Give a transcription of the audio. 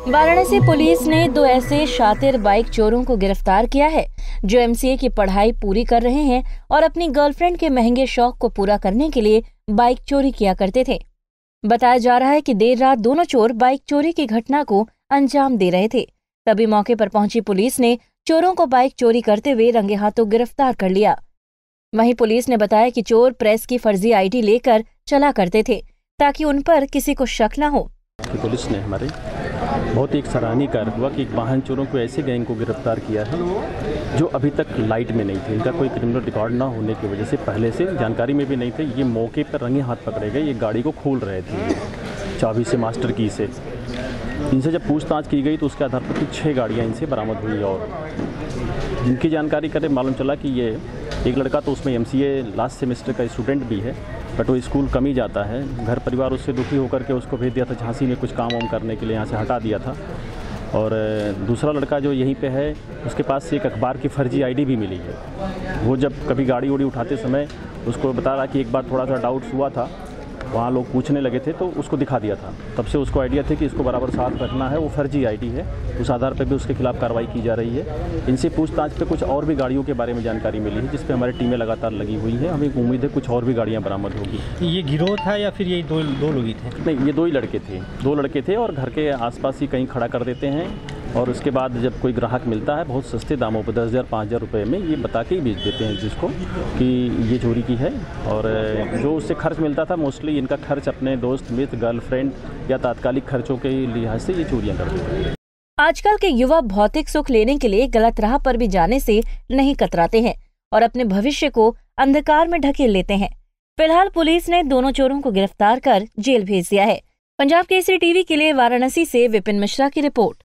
Varanasi police ने दो ऐसे शातिर बाइक चोरों को गिरफ्तार किया है जो एमसीए की पढ़ाई पूरी कर रहे हैं और अपनी गर्लफ्रेंड के महंगे शौक को पूरा करने के लिए बाइक चोरी किया करते थे। बताया जा रहा है कि देर रात दोनों चोर बाइक चोरी की घटना को अंजाम दे रहे थे। तभी मौके पर पहुंची पुलिस ने चोरों को बाइक चोरी करते हुए रंगे हाथों गिरफ्तार कर लिया। वहीं पुलिस ने बताया कि चोर प्रेस की फर्जी आईडी लेकर चला करते थे ताकि उन पर किसी को शक न हो। पुलिस ने हमारे बहुत एक सराहनीय कार्य हुआ कि एक वाहन चोरों को ऐसे गैंग को गिरफ्तार किया है जो अभी तक लाइट में नहीं थे। इनका कोई क्रिमिनल रिकॉर्ड ना होने की वजह से पहले से जानकारी में भी नहीं थे। ये मौके पर रंगे हाथ पकड़े गए। ये गाड़ी को खोल रहे थे चाबी से, मास्टर की से। इनसे जब पूछताछ की गई तो उसके आधार पर 6 गाड़ियाँ इनसे बरामद हुई और जिनकी जानकारी करें मालूम चला कि ये एक लड़का तो उसमें एमसीए लास्ट सेमेस्टर का स्टूडेंट भी है, बट वो स्कूल कम ही जाता है। घर परिवार उससे दुखी होकर के उसको भेज दिया था झांसी में कुछ काम वाम करने के लिए, यहाँ से हटा दिया था। और दूसरा लड़का जो यहीं पे है उसके पास से एक अखबार की फर्जी आईडी भी मिली है। वो जब कभी गाड़ी उड़ी उठाते समय उसको बता रहा कि एक बार थोड़ा सा डाउट्स हुआ था, वहाँ लोग पूछने लगे थे तो उसको दिखा दिया था। तब से उसको आइडिया थे कि इसको बराबर साथ रखना है। वो फर्जी आईडी है, उस आधार पर भी उसके खिलाफ कार्रवाई की जा रही है। इनसे पूछताछ पे कुछ और भी गाड़ियों के बारे में जानकारी मिली है जिस पे हमारी टीमें लगातार लगी हुई है। हमें उम्मीद है कुछ और भी गाड़ियाँ बरामद होगी। ये गिरोह था या फिर ये दो लोग ही थे? नहीं, ये 2 ही लड़के थे। 2 लड़के थे और घर के आसपास ही कहीं खड़ा कर देते हैं और उसके बाद जब कोई ग्राहक मिलता है बहुत सस्ते दामों पर 10,000 5,000 रुपये में ये बता के ही बेच देते हैं जिसको कि ये चोरी की है। और जो उससे खर्च मिलता था मोस्टली इनका खर्च अपने दोस्त मित्र, गर्लफ्रेंड या तात्कालिक खर्चों के लिहाज से ये चोरियां करते हैं। आजकल के युवा भौतिक सुख लेने के लिए गलत राह पर भी जाने से नहीं कतराते हैं और अपने भविष्य को अंधकार में ढकेल लेते हैं। फिलहाल पुलिस ने दोनों चोरों को गिरफ्तार कर जेल भेज दिया है। पंजाब केसरी टीवी के लिए वाराणसी से विपिन मिश्रा की रिपोर्ट।